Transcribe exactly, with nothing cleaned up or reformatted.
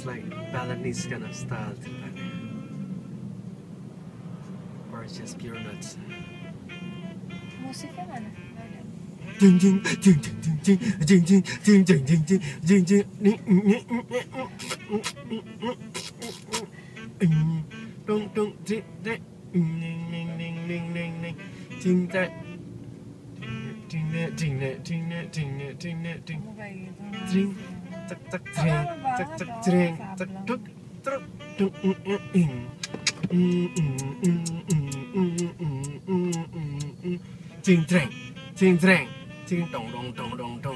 like Balinese kind of style timpani, or it's just pure nuts. Musiknya mana? Jing jing jing jing jing jing jing jing jing jing jing jing jing dong dong jing jing ning ning ning ning ning ning jing jing jing jing jing jing jing jing jing cek cek jing cek cek jing cek duk truk dung ing jing jing jing jing jing dong dong dong dong dong